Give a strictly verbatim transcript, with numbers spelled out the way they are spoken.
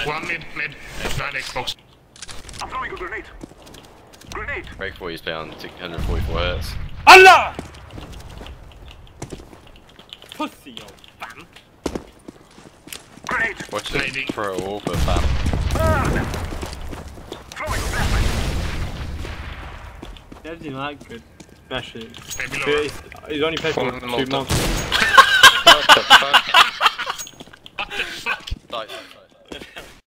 One mid, mid. Nine Xbox. I'm throwing a grenade. Grenade. Break for you down to one hundred forty-four hertz. Allah! Pussy, yo, fam. Grenade. Watch Maybe. it throw a wall for fam. Burn. Throwing a flashlight. Dev's not that good. Especially. Maybe lower. He's, he's only played for Falling in the two molten. months. What the fuck? What the fuck? Die, die, die.